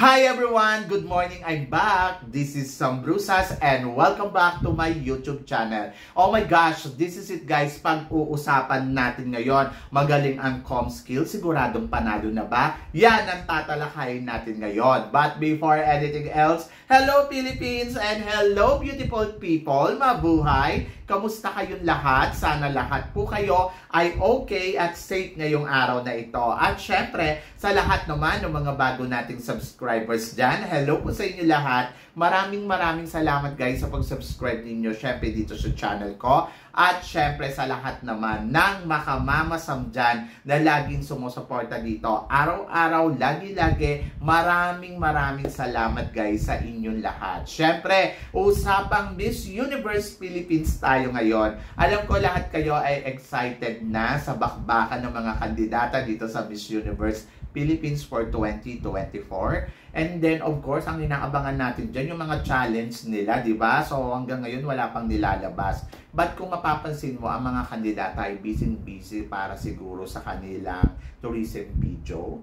Hi everyone! Good morning! I'm back! This is Sam Brusas and welcome back to my YouTube channel. Oh my gosh! This is it guys. Pag-uusapan natin ngayon, magaling ang comm skills. Siguradong panalo na ba? Yan ang tatalakayin natin ngayon. But before anything else, hello Philippines and hello beautiful people! Mabuhay! Kamusta kayong lahat? Sana lahat po kayo ay okay at safe ngayong araw na ito. At syempre, sa lahat naman ng mga bago nating subscribers dyan, hello po sa inyo lahat. Maraming salamat guys sa pag-subscribe ninyo syempre dito sa channel ko. At syempre sa lahat naman ng makamamasam dyan na laging sumusuporta dito. Araw-araw, lagi-lagi, maraming salamat guys sa inyong lahat. Syempre, usapang Miss Universe Philippines tayo ngayon. Alam ko lahat kayo ay excited na sa bakbakan ng mga kandidata dito sa Miss Universe Philippines for 2024. And then, of course, ang inaabangan natin dyan, yung mga challenge nila, di ba? So, hanggang ngayon, wala pang nilalabas. But kung mapapansin mo, ang mga kandidata ay busy para siguro sa kanilang tourism video.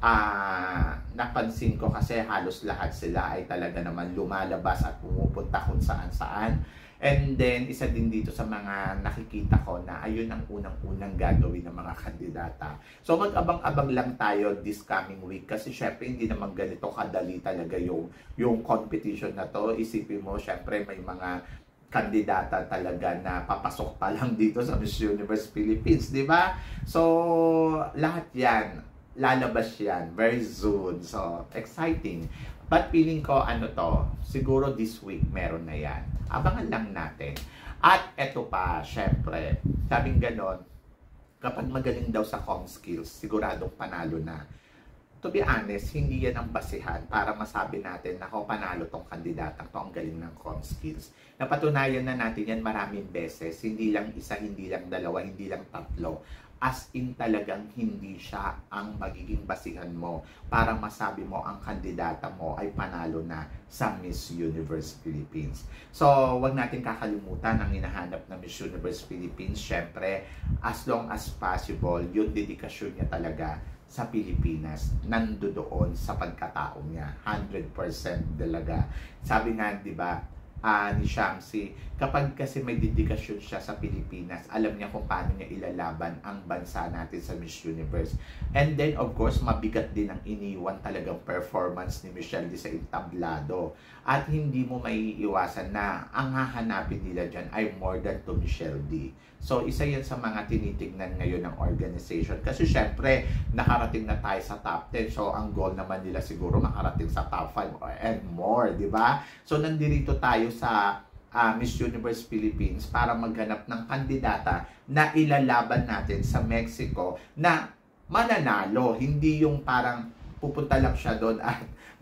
Napansin ko kasi halos lahat sila ay talaga naman lumalabas at pumupunta kung saan-saan. And then, isa din dito sa mga nakikita ko na ayun ang unang-unang gagawin ng mga kandidata. So, mag-abang-abang lang tayo this coming week kasi syempre hindi naman ganito kadali talaga yung competition na to. Isipin mo, syempre may mga kandidata talaga na papasok pa lang dito sa Miss Universe Philippines, di ba? So, lahat yan, lalabas yan very soon. So, exciting. But feeling ko, siguro this week meron na yan. Abangan lang natin. At eto pa, syempre, sabing ganon, kapag magaling daw sa comm skills, siguradong panalo na. To be honest, hindi yan ang basihan para masabi natin na panalo tong kandidatang to, ang galing ng comm skills. Napatunayan na natin yan maraming beses, hindi lang isa, hindi lang dalawa, hindi lang tatlo. As in talagang hindi siya ang magiging basihan mo para masabi mo ang kandidata mo ay panalo na sa Miss Universe Philippines. So, wag natin kakalimutan ang hinahanap na Miss Universe Philippines. Syempre, as long as possible, yung dedikasyon niya talaga sa Pilipinas, nandoon sa pagkatao niya. 100% talaga. Sabi nga, di ba, ni Shamsi, kapag kasi may dedikasyon siya sa Pilipinas, alam niya kung paano niya ilalaban ang bansa natin sa Miss Universe. And then, of course, mabigat din ang iniwan talagang performance ni Michelle D sa entablado. At hindi mo maiiwasan na ang hahanapin nila dyan ay more than to Michelle D. So, isa yan sa mga tinitignan ngayon ng organization. Kasi syempre, nakarating na tayo sa top 10. So, ang goal naman nila siguro makarating sa top 5 and more, di ba? So, nandito tayo sa Miss Universe Philippines para maghanap ng kandidata na ilalaban natin sa Mexico na mananalo. Hindi yung parang pupunta lang siya doon at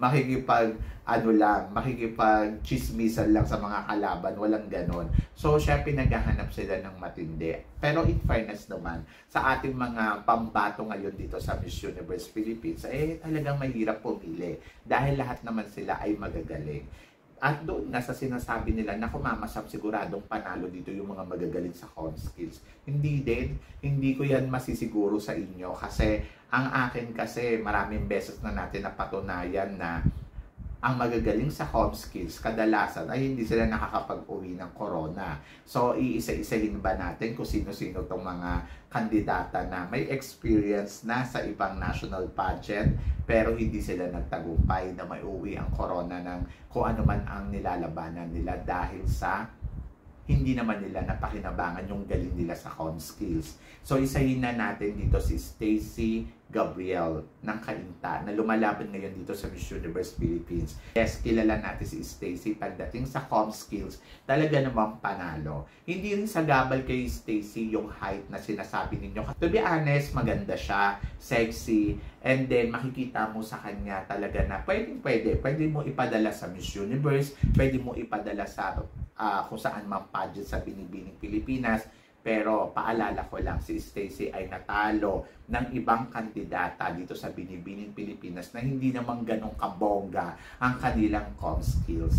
makikipag-chismisan lang sa mga kalaban. Walang ganon. So, syempre naghahanap sila ng matindi. Pero in fairness naman, sa ating mga pambato ngayon dito sa Miss Universe Philippines, talagang mahirap pumili. Dahil lahat naman sila ay magagaling. At doon nga sa sinasabi nila na kumamasap siguradong panalo dito yung mga magagaling sa comm skills. Hindi din, hindi ko yan masisiguro sa inyo kasi ang akin kasi maraming beses na natin napatunayan na ang magagaling sa comm skills kadalasan ay hindi sila nakakapag-uwi ng corona. So, iisa-isahin ba natin kung sino-sino itong mga kandidata na may experience na sa ibang national pageant pero hindi sila nagtagumpay na may uwi ang corona ng kung ano man ang nilalabanan nila dahil sa hindi naman nila napakinabangan yung galing nila sa comm skills. So, isahin na natin dito si Stacey Gabriel ng Cainta na lumalaban ngayon dito sa Miss Universe Philippines. Yes, kilala natin si Stacey pagdating sa comm skills, talaga namang panalo. Hindi rin sagabal kay Stacey yung height na sinasabi ninyo. To be honest, maganda siya, sexy, and then makikita mo sa kanya talaga na pwede mo ipadala sa Miss Universe, pwede mo ipadala sa kung saan man pageant sa Binibining Pilipinas. Pero paalala ko lang, si Stacey ay natalo ng ibang kandidata dito sa Binibining Pilipinas na hindi naman ganong kabongga ang kanilang comm skills.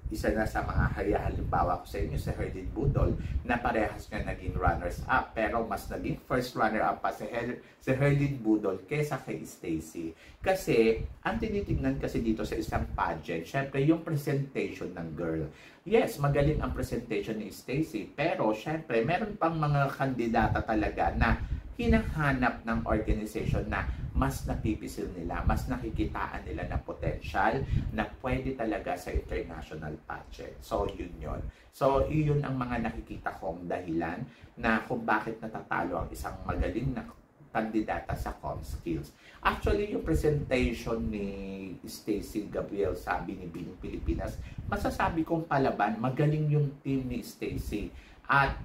isa na sa mga halimbawa ko sa inyo, si Herlin Budol, na parehas nga naging runners-up. Pero mas naging first runner-up pa si Herlin Budol kesa kay Stacey. Kasi, ang tinitingnan kasi dito sa isang pageant, syempre yung presentation ng girl. Yes, magaling ang presentation ni Stacey, pero syempre, meron pang mga kandidata talaga na hinahanap ng organization na mas napipisil nila, mas nakikitaan nila na potential na pwede talaga sa international pageant. So, yun yun. So, yun ang mga nakikita kong dahilan na kung bakit natatalo ang isang magaling na kandidata sa ComSkills. Actually, yung presentation ni Stacey Gabriel sa Binibining Pilipinas, masasabi kong palaban, magaling yung team ni Stacey. At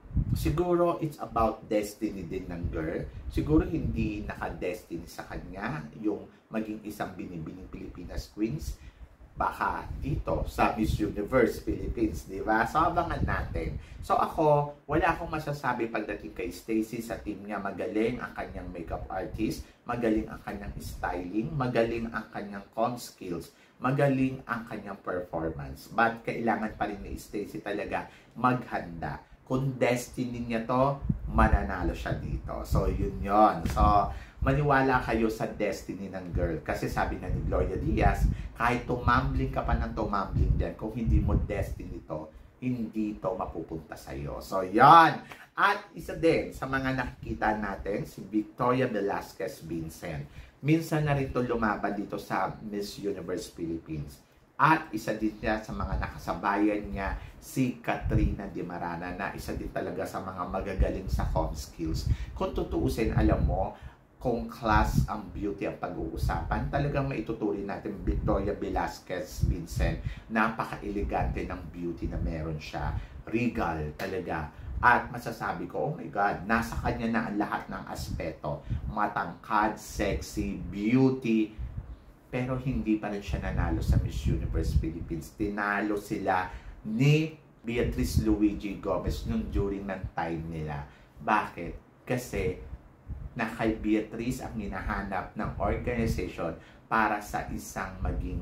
siguro it's about destiny din ng girl. Siguro hindi naka-destiny sa kanya yung maging isang Binibining Pilipinas Queens. Baka dito sa Miss Universe Philippines, di ba? So, abangan natin. So, ako, wala akong masasabi pagdating kay Stacey sa team niya. Magaling ang kanyang makeup artist, magaling ang kanyang styling, magaling ang kanyang ComSkills, magaling ang kanyang performance. But kailangan pa rin ni Stacey talaga maghanda. Kung destiny niya to, mananalo siya dito. So, yun yon. So, maniwala kayo sa destiny ng girl. Kasi sabi na ni Gloria Diaz, kahit tumambling ka pa ng tumambling dyan, kung hindi mo destiny to, hindi to mapupunta sa'yo. So, yan. At isa din sa mga nakikita natin, si Victoria Velasquez Vincent. Minsan na rin to lumaban dito sa Miss Universe Philippines. At isa din niya sa mga nakasabayan niya, si Katrina Dimarana, na isa din talaga sa mga magagaling sa ComSkills. Kung tutuusin, alam mo, kung class ang beauty ang pag-uusapan, talagang maituturing natin Victoria Velasquez Vincent. Napaka-elegante ng beauty na meron siya. Regal talaga. At masasabi ko, oh my God, nasa kanya na ang lahat ng aspeto. Matangkad, sexy, beauty, pero hindi pa rin siya nanalo sa Miss Universe Philippines. Tinalo sila ni Beatrice Luigi Gomez nung during ng time nila. Bakit? Kasi na kay Beatrice ang hinahanap ng organization para sa isang maging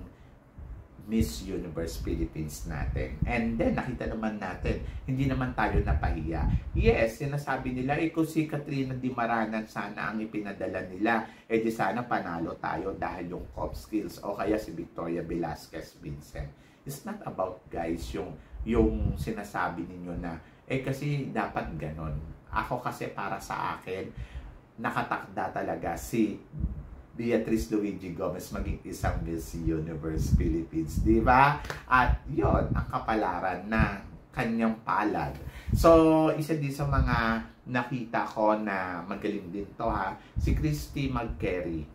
Miss Universe Philippines natin. And then, nakita naman natin, hindi naman tayo napahiya. Yes, sinasabi nila, kung si Katrina Dimaranan sana ang ipinadala nila, di sana panalo tayo dahil yung ComSkills o kaya si Victoria Velasquez Vincent. It's not about, guys, yung sinasabi ninyo na, kasi dapat ganon. Ako kasi para sa akin, nakatakda talaga si Beatrice Luigi Gomez maging isang Miss Universe Philippines, di ba? At yon ang kapalaran na kanyang palad. So, isa din sa mga nakita ko na magaling din to ha, si Christy McCary.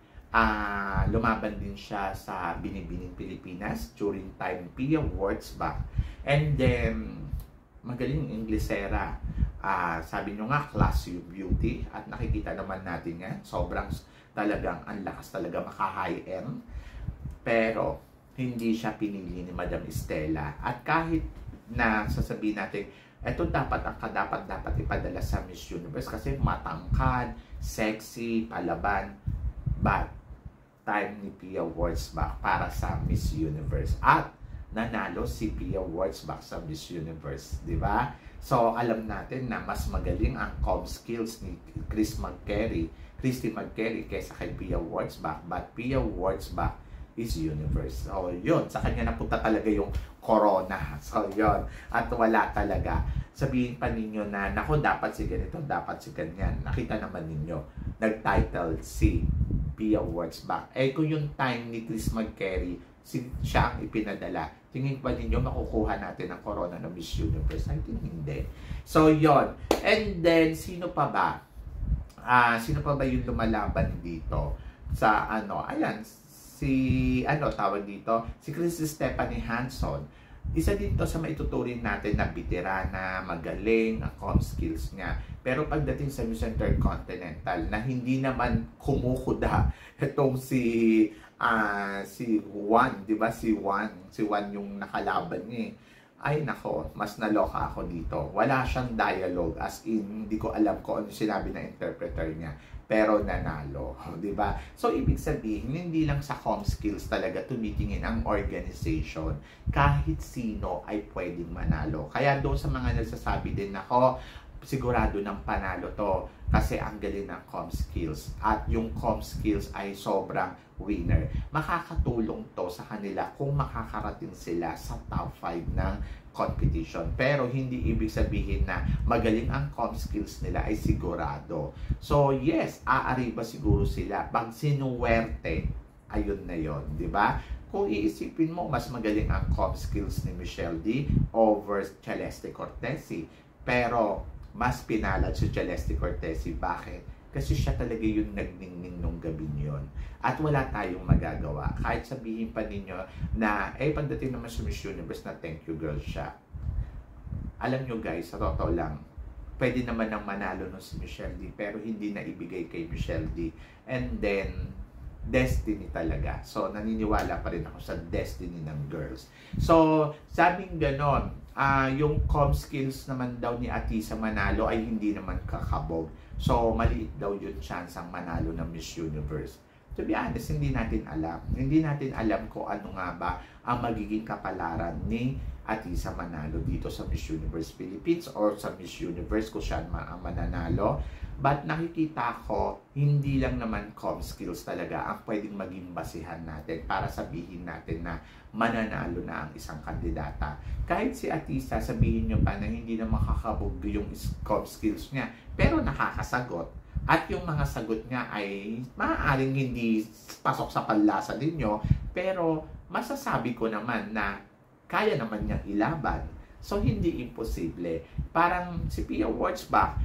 Lumaban din siya sa Binibining Pilipinas during time Pia Awards back. And then, magaling Inglesera. Sabi nyo nga, class yung beauty. At nakikita naman natin nga, sobrang talagang ang lakas talaga maka-high-end. Pero, hindi siya pinili ni Madam Estela. At kahit na sasabihin natin, ito dapat ang dapat ipadala sa Miss Universe kasi matangkad, sexy, palaban. But, time ni Pia Wurzbach para sa Miss Universe. At, nanalo si Pia Wurzbach sa Miss Universe. Di ba? So, alam natin na mas magaling ang ComSkills ni Christy McCary kaysa kay Pia Wurzbach. But Pia Wurzbach is Universe. So, yun. Sa kanya napunta talaga yung corona. So, yun. At wala talaga. Sabihin pa ninyo na, naku, dapat si ganito, dapat si ganyan. Nakita naman ninyo, nag-title si Pia Wurzbach. Kung yung time ni Chris McCary, siya ang ipinadala, tingin pa ninyo makukuha natin ang corona ng Miss Universe? I think hindi. So, yon. And then, sino pa ba? Sino pa ba yung lumalaban dito? Sa ayan, tawag dito? Si Chris Stephanie Hanson. Isa dito sa maituturing natin na veterana, magaling, ang ComSkills niya. Pero pagdating sa Miss Intercontinental, na hindi naman kumukuda itong si Juan, di ba? Si Juan yung nakalaban niya. Ay nako, mas naloka ako dito. Wala siyang dialogue, as in, hindi ko alam kung ano sinabi ng interpreter niya. pero nanalo, di ba? So, ibig sabihin, hindi lang sa com skills talaga tumitingin ang organization. Kahit sino ay pwedeng manalo. Kaya doon sa mga nagsasabi din, ako, sigurado ng panalo to kasi ang galing ng com skills at yung com skills ay sobrang winner. Makakatulong to sa kanila kung makakarating sila sa top 5 ng competition. Pero hindi ibig sabihin na magaling ang com skills nila ay sigurado. So yes, aariba siguro sila. Pag sinuwerte, ayun na yon, di ba? Kung iisipin mo, mas magaling ang com skills ni Michelle D over Celeste Cortesi. Pero mas pinalad si Celeste Cortesi. Bakit? Kasi siya talaga yung nagningning nung gabi yun. At wala tayong magagawa. Kahit sabihin pa ninyo na, pagdating naman sa Miss Universe na thank you girl siya. Alam nyo guys, sa totoo lang, pwede naman nang manalo nun si Michelle D, pero hindi na ibigay kay Michelle D. And then, destiny talaga. So, naniniwala pa rin ako sa destiny ng girls. So, sabing ganon, yung com skills naman daw ni Atisa manalo ay hindi naman kakabog. So, maliit daw yung chance ang manalo ng Miss Universe. To be honest, hindi natin alam. Hindi natin alam kung ano nga ba ang magiging kapalaran ni Atisa manalo dito sa Miss Universe Philippines or sa Miss Universe kung siya ang mananalo. But nakikita ko, hindi lang naman com skills talaga ang pwedeng maging basihan natin para sabihin natin na mananalo na ang isang kandidata. Kahit si Atisa, sabihin nyo pa na hindi na makakabog yung com skills niya, pero nakakasagot. At yung mga sagot niya ay maaaring hindi pasok sa panlasa ninyo, pero masasabi ko naman na kaya naman niyang ilaban. So, hindi imposible. Parang si Pia Wurtzbach,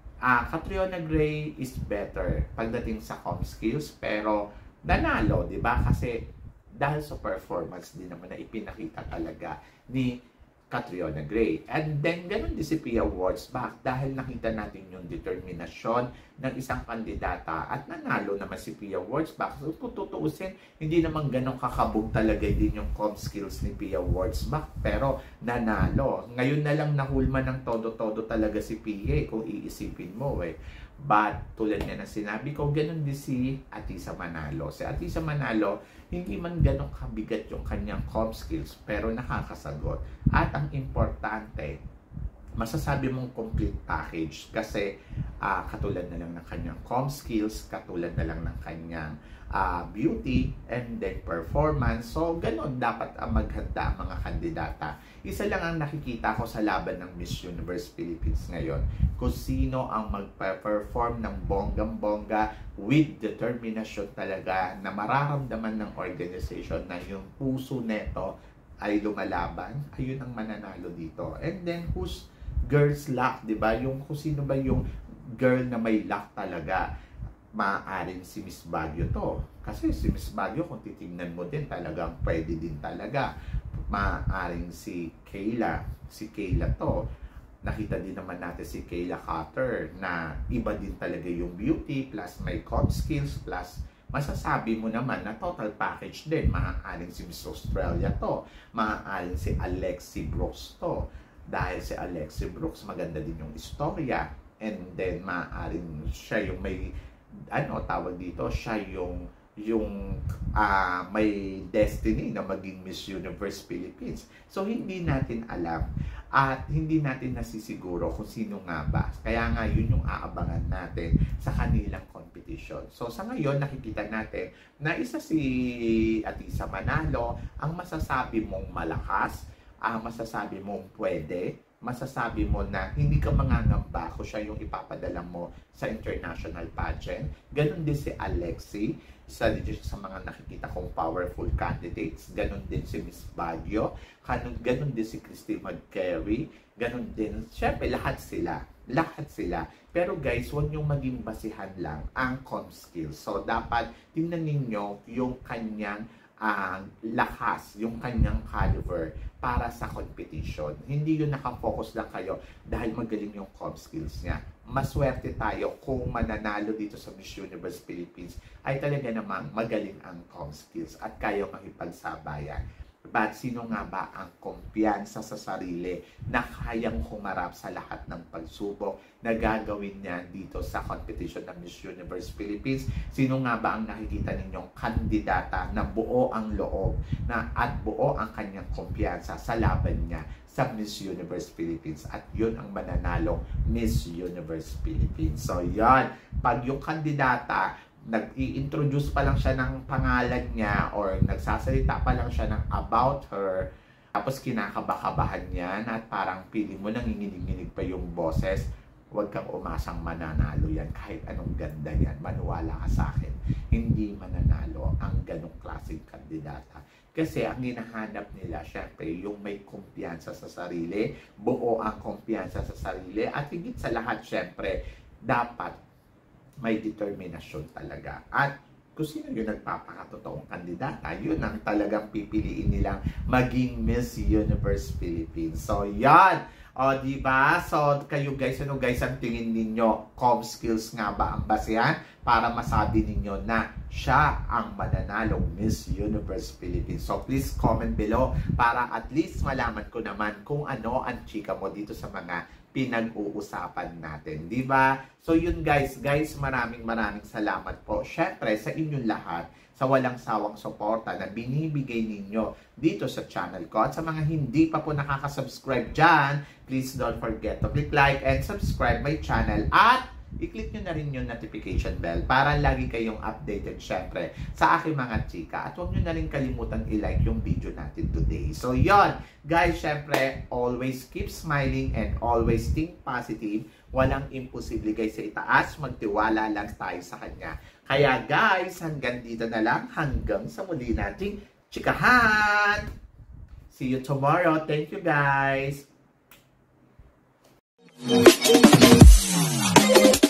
Catriona Gray is better pagdating sa com skills, pero nanalo, di ba? Kasi dahil sa performance din naman na ipinakita talaga ni Catriona Gray. And then, ganun din si Pia Wurtzbach dahil nakita natin yung determinasyon ng isang kandidata at nanalo naman si Pia Wurtzbach. So, kung tutuusin, hindi naman ganun kakabog talaga din yung com skills ni Pia Wurtzbach, pero nanalo. Ngayon na lang nahulma ng todo-todo talaga si Pia kung iisipin mo But, tulad nga na sinabi ko, ganun din si Atisa Manalo. Si Atisa Manalo, hindi man ganun kabigat yung kanyang com skills, pero nakakasagot. At ang importante, masasabi mong complete package kasi katulad na lang ng kanyang com skills, katulad na lang ng kanyang beauty, and then performance. So, ganun dapat maghanda ang mga kandidata. Isa lang ang nakikita ko sa laban ng Miss Universe Philippines ngayon, kung sino ang magpa-perform ng bonggang-bongga with determination talaga na mararamdaman ng organization na yung puso neto ay lumalaban, ayun ang mananalo dito. And then, who's girl's luck, di ba? Yung kung sino ba yung girl na may luck talaga, maaaring si Miss Baguio to. Kasi si Miss Baguio, kung titingnan mo din, talagang pwede din talaga. Maaaring si Kayla. Si Kayla to. Nakita din naman natin si Kayla Cutter na iba din talaga yung beauty, plus may com skills, plus masasabi mo naman na total package din. Maaaring si Miss Australia to. Maaaring si Alexi Brooks to. Dahil si Alexi Brooks, maganda din yung istorya. And then, maaaring siya yung may tawag dito, siya yung may destiny na maging Miss Universe Philippines. So, hindi natin alam at hindi natin nasisiguro kung sino nga ba. Kaya nga, yun yung aabangan natin sa kanilang competition. So, sa ngayon, nakikita natin na isa si Atisa Manalo, ang masasabi mong malakas, masasabi mong pwede, masasabi mo na hindi ka mangangamba kung siya yung ipapadala mo sa international pageant. Ganon din si Alexi, isa din sa mga nakikita kong powerful candidates. Ganon din si Miss Baguio, ganon din si Christy McCary, ganon din, syempre lahat sila. Pero guys, huwag niyong maging basihan lang ang com skills. So, dapat tingnan ninyo yung kanyang lakas, yung kanyang caliber para sa competition. Hindi yun nakafocus lang kayo dahil magaling yung com skills niya. Maswerte tayo kung mananalo dito sa Miss Universe Philippines ay talaga namang magaling ang com skills at kaya makipagsabayan. But sino nga ba ang kumpiyansa sa sarili na kayang humarap sa lahat ng pagsubok na gagawin niya dito sa competition ng Miss Universe Philippines? Sino nga ba ang nakikita ninyong kandidata na buo ang loob at buo ang kanyang kumpiyansa sa laban niya sa Miss Universe Philippines? At yun ang mananalong Miss Universe Philippines. So yan, pag yung kandidata nag-i-introduce pa lang siya ng pangalan niya or nagsasalita pa lang siya ng about her, tapos kinakabakabahan niya at parang feeling mo nanginginig-nginig pa yung boses, huwag kang umasang mananalo yan. Kahit anong ganda yan, maniwala ka sa akin, hindi mananalo ang ganong klaseng kandidata. Kasi ang hinahanap nila, syempre, yung may kumpiyansa sa sarili, buo ang kumpiyansa sa sarili, at higit sa lahat, syempre, dapat may determinasyon talaga. At kung sino yung nagpapakatotoong kandidata, yun ang talagang pipiliin nilang maging Miss Universe Philippines. So, yan. O, diba? So, kayo guys, ano guys ang tingin ninyo? Com skills nga ba ang basehan para masabi ninyo na siya ang mananalong Miss Universe Philippines? So, please comment below para at least malaman ko naman kung ano ang chika mo dito sa mga pinag-uusapan natin, di ba? So yun guys, maraming salamat po. Syempre sa inyong lahat sa walang sawang suporta na binibigay ninyo dito sa channel ko. At sa mga hindi pa po nakaka-subscribe dyan, please don't forget to click like and subscribe my channel at i-click nyo na rin yung notification bell para lagi kayong updated syempre sa aking mga chika. At huwag nyo na rin kalimutan i-like yung video natin today. So yon guys, syempre always keep smiling and always think positive. Walang imposible guys sa itaas, magtiwala lang tayo sa kanya. Kaya guys, hanggang dito na lang, hanggang sa muli nating chikahan. See you tomorrow. Thank you guys.